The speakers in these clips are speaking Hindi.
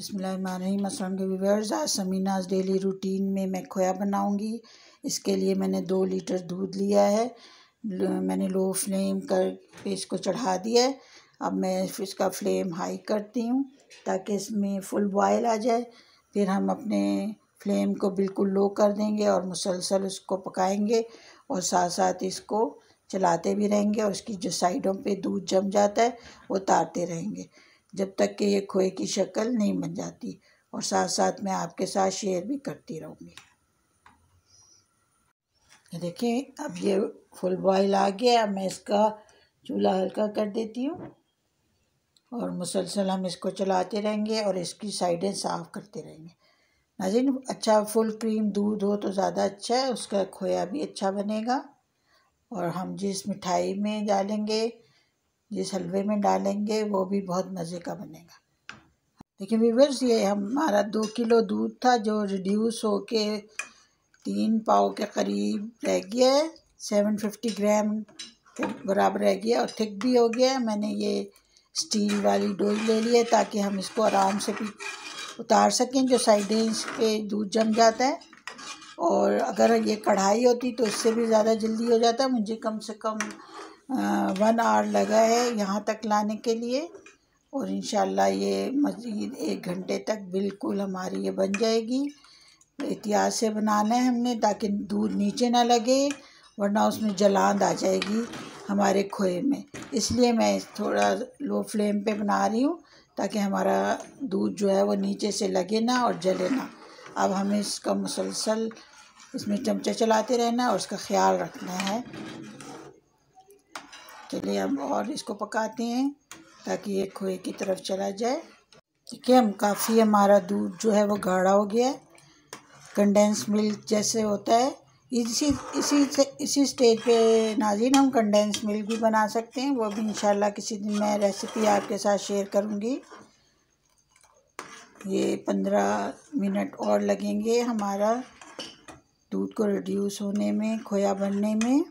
बिस्मिल्लाहिर्रहमानिर्रहीम। अस्सलाम वालेकुम व्यूअर्स, आज समीनाज़ डेली रूटीन में मैं खोया बनाऊंगी। इसके लिए मैंने 2 लीटर दूध लिया है। मैंने लो फ्लेम कर पे इसको चढ़ा दिया है। अब मैं इसका फ्लेम हाई करती हूँ ताकि इसमें फुल बॉयल आ जाए। फिर हम अपने फ्लेम को बिल्कुल लो कर देंगे और मुसलसल उसको पकाएंगे और साथ साथ इसको चलाते भी रहेंगे और इसकी जो साइडों पे दूध जम जाता है वो उतारते रहेंगे जब तक कि ये खोए की शक्ल नहीं बन जाती, और साथ साथ मैं आपके साथ शेयर भी करती रहूँगी। देखिए अब ये फुल बॉयल आ गया। अब मैं इसका चूल्हा हल्का कर देती हूँ और मुसलसल हम इसको चलाते रहेंगे और इसकी साइडें साफ़ करते रहेंगे। नाज़रीन, अच्छा फुल क्रीम दूध हो तो ज़्यादा अच्छा है, उसका खोया भी अच्छा बनेगा। और हम जिस मिठाई में डालेंगे, जिस हलवे में डालेंगे, वो भी बहुत मज़े का बनेगा। देखिए व्यूअर्स, ये हमारा 2 किलो दूध था जो रिड्यूस होके 3 पाव के करीब रह गया है। 750 ग्राम के बराबर रह गया और थिक भी हो गया है। मैंने ये स्टील वाली डोई ले ली है ताकि हम इसको आराम से भी उतार सकें जो साइडें इस पे दूध जम जाता है। और अगर ये कढ़ाई होती तो इससे भी ज़्यादा जल्दी हो जाता। मुझे कम से कम 1 आवर लगा है यहाँ तक लाने के लिए, और इंशाल्लाह ये मज़ीद 1 घंटे तक बिल्कुल हमारी ये बन जाएगी। एहतियात से बनाना है हमने ताकि दूध नीचे ना लगे, वरना उसमें जलांद आ जाएगी हमारे खोए में। इसलिए मैं थोड़ा लो फ्लेम पे बना रही हूँ ताकि हमारा दूध जो है वो नीचे से लगे ना और जले ना। अब हमें इसका मुसलसल इसमें चमचा चलाते रहना और उसका ख्याल रखना है। चलिए हम और इसको पकाते हैं ताकि ये खोए की तरफ चला जाए। देखिए हम काफ़ी हमारा दूध जो है वो गाढ़ा हो गया है, कंडेंस मिल्क जैसे होता है। इसी स्टेज पे नाज़रीन हम कंडेंस मिल्क भी बना सकते हैं, वो भी इंशाल्लाह किसी दिन मैं रेसिपी आपके साथ शेयर करूँगी। ये 15 मिनट और लगेंगे हमारा दूध को रिड्यूस होने में, खोया बनने में,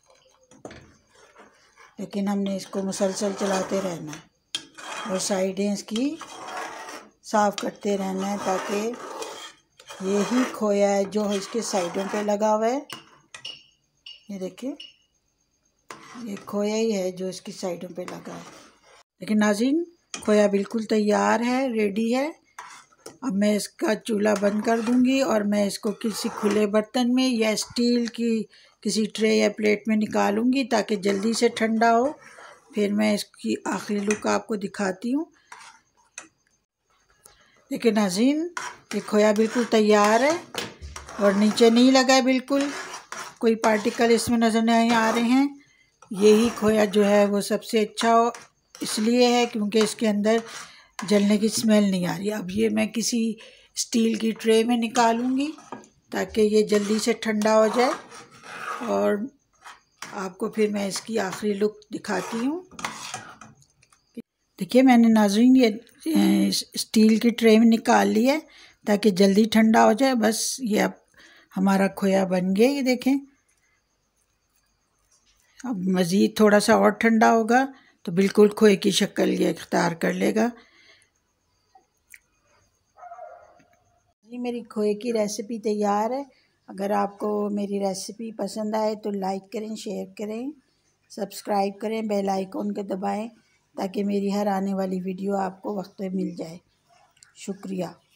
लेकिन हमने इसको मुसलसल चलाते रहना है और साइडें इसकी साफ़ करते रहना है ताकि यही खोया है जो इसके साइडों पे लगा हुआ है। ये देखिए, ये खोया ही है जो इसकी साइडों पे लगा है। लेकिन नाज़रीन, खोया बिल्कुल तैयार है, रेडी है। अब मैं इसका चूल्हा बंद कर दूंगी और मैं इसको किसी खुले बर्तन में या स्टील की किसी ट्रे या प्लेट में निकालूंगी ताकि जल्दी से ठंडा हो। फिर मैं इसकी आखिरी लुक आपको दिखाती हूँ। देखिए नाज़रीन, ये खोया बिल्कुल तैयार है और नीचे नहीं लगा है, बिल्कुल कोई पार्टिकल इसमें नज़र नहीं आ रहे हैं। यही खोया जो है वो सबसे अच्छा इसलिए है क्योंकि इसके अंदर जलने की स्मेल नहीं आ रही। अब ये मैं किसी स्टील की ट्रे में निकालूंगी ताकि ये जल्दी से ठंडा हो जाए और आपको फिर मैं इसकी आखिरी लुक दिखाती हूँ। देखिए मैंने नाज़रीन ये स्टील की ट्रे में निकाल लिया है ताकि जल्दी ठंडा हो जाए। बस ये अब हमारा खोया बन गया। ये देखें, अब मज़ीद थोड़ा सा और ठंडा होगा तो बिल्कुल खोए की शक्ल ये इख्तियार कर लेगा। जी मेरी खोए की रेसिपी तैयार है। अगर आपको मेरी रेसिपी पसंद आए तो लाइक करें, शेयर करें, सब्सक्राइब करें, बेल आइकॉन को दबाएं ताकि मेरी हर आने वाली वीडियो आपको वक्त पे मिल जाए। शुक्रिया।